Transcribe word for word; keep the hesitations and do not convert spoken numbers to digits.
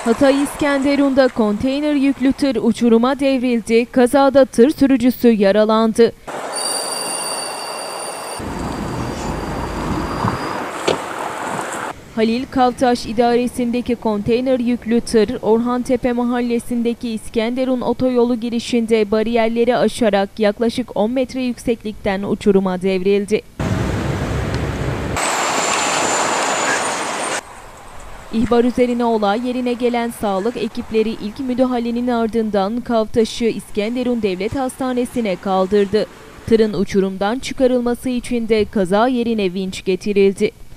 Hatay İskenderun'da konteyner yüklü tır uçuruma devrildi. Kazada tır sürücüsü yaralandı. Halil Kavtaş idaresindeki konteyner yüklü tır, Orhantepe mahallesindeki İskenderun otoyolu girişinde bariyerleri aşarak yaklaşık on metre yükseklikten uçuruma devrildi. İhbar üzerine olay yerine gelen sağlık ekipleri ilk müdahalenin ardından Kavtaş'ı İskenderun Devlet Hastanesi'ne kaldırdı. Tırın uçurumdan çıkarılması için de kaza yerine vinç getirildi.